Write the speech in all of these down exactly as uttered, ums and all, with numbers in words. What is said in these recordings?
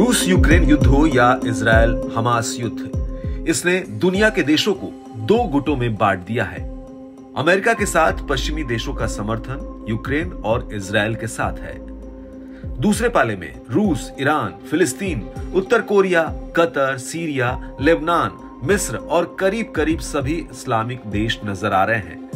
रूस यूक्रेन युद्ध हो या इजराइल हमास युद्ध, इसने दुनिया के देशों को दो गुटों में बांट दिया है। अमेरिका के साथ पश्चिमी देशों का समर्थन यूक्रेन और इजराइल के साथ है। दूसरे पाले में रूस, ईरान, फिलिस्तीन, उत्तर कोरिया, कतर, सीरिया, लेबनान, मिस्र और करीब करीब सभी इस्लामिक देश नजर आ रहे हैं।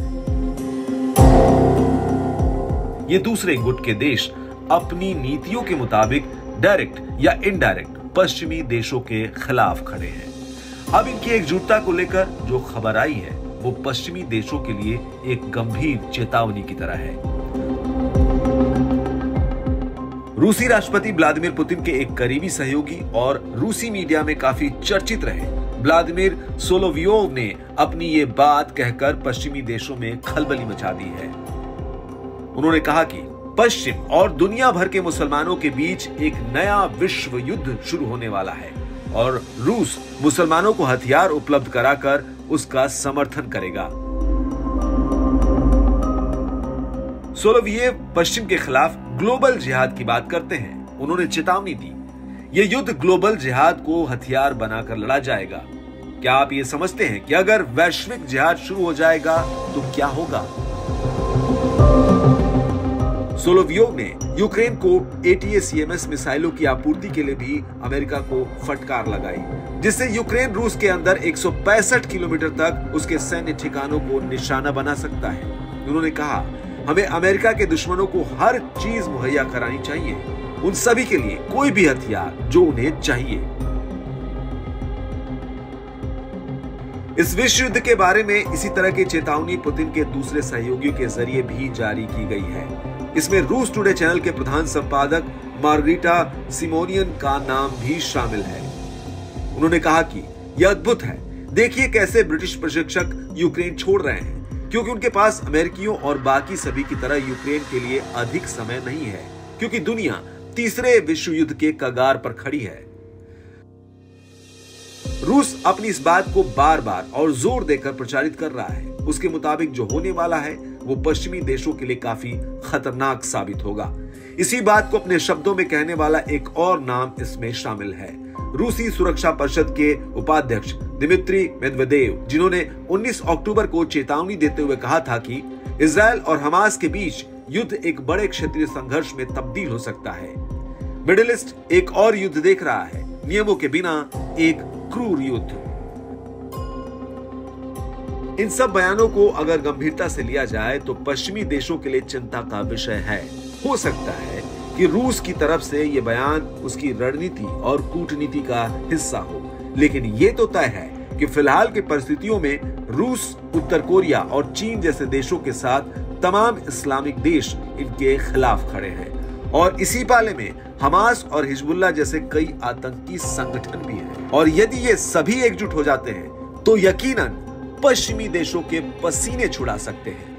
ये दूसरे गुट के देश अपनी नीतियों के मुताबिक डायरेक्ट या इनडायरेक्ट पश्चिमी देशों के खिलाफ खड़े हैं। अब इनकी एकजुटता को लेकर जो खबर आई है वो पश्चिमी देशों के लिए एक गंभीर चेतावनी की तरह है। रूसी राष्ट्रपति व्लादिमीर पुतिन के एक करीबी सहयोगी और रूसी मीडिया में काफी चर्चित रहे व्लादिमीर सोलोवियोव ने अपनी ये बात कहकर पश्चिमी देशों में खलबली मचा दी है। उन्होंने कहा कि पश्चिम और दुनिया भर के मुसलमानों के बीच एक नया विश्व युद्ध शुरू होने वाला है और रूस मुसलमानों को हथियार उपलब्ध कराकर उसका समर्थन करेगा। सोलोवियेव पश्चिम के खिलाफ ग्लोबल जिहाद की बात करते हैं। उन्होंने चेतावनी दी, यह युद्ध ग्लोबल जिहाद को हथियार बनाकर लड़ा जाएगा। क्या आप ये समझते हैं कि अगर वैश्विक जिहाद शुरू हो जाएगा तो क्या होगा? सोलोवियोव ने यूक्रेन को A T S C M S मिसाइलों की आपूर्ति के लिए भी अमेरिका को फटकार लगाई, जिससे यूक्रेन रूस के अंदर एक सौ पैंसठ किलोमीटर तक उसके सैन्य ठिकानों को निशाना बना सकता है। उन्होंने कहा, हमें अमेरिका के दुश्मनों को हर चीज मुहैया करानी चाहिए, उन सभी के लिए कोई भी हथियार जो उन्हें चाहिए। इस विश्व युद्ध के बारे में इसी तरह की चेतावनी पुतिन के दूसरे सहयोगियों के जरिए भी जारी की गई है। इसमें रूस टुडे चैनल के प्रधान संपादक मार्गरीटा सिमोनियन का नाम भी शामिल है। उन्होंने कहा कि यह अद्भुत है, देखिए कैसे ब्रिटिश प्रशिक्षक यूक्रेन छोड़ रहे हैं, क्योंकि उनके पास अमेरिकियों और बाकी सभी की तरह यूक्रेन के लिए अधिक समय नहीं है, क्योंकि दुनिया तीसरे विश्व युद्ध के कगार पर खड़ी है। रूस अपनी इस बात को बार बार और जोर देकर प्रचारित कर रहा है। उसके मुताबिक जो होने वाला है वो पश्चिमी देशों के लिए काफी खतरनाक साबित होगा। इसी बात को अपने शब्दों में कहने वाला एक और नाम इसमें शामिल है, रूसी सुरक्षा परिषद के उपाध्यक्ष दिमित्री मेदवेदेव, जिन्होंने उन्नीस अक्टूबर को चेतावनी देते हुए कहा था कि इजराइल और हमास के बीच युद्ध एक बड़े क्षेत्रीय संघर्ष में तब्दील हो सकता है। मिडिल ईस्ट एक और युद्ध देख रहा है, नियमों के बिना एक क्रूर युद्ध। इन सब बयानों को अगर गंभीरता से लिया जाए तो पश्चिमी देशों के लिए चिंता का विषय है। हो सकता है कि रूस की तरफ से यह बयान उसकी रणनीति और कूटनीति का हिस्सा हो, लेकिन यह तो तय है कि फिलहाल की परिस्थितियों में रूस, उत्तर कोरिया और चीन जैसे देशों के साथ तमाम इस्लामिक देश इनके खिलाफ खड़े हैं और इसी पाले में हमास और हिजबुल्लाह जैसे कई आतंकी संगठन भी हैं। और यदि ये सभी एकजुट हो जाते हैं तो यकीनन पश्चिमी देशों के पसीने छुड़ा सकते हैं।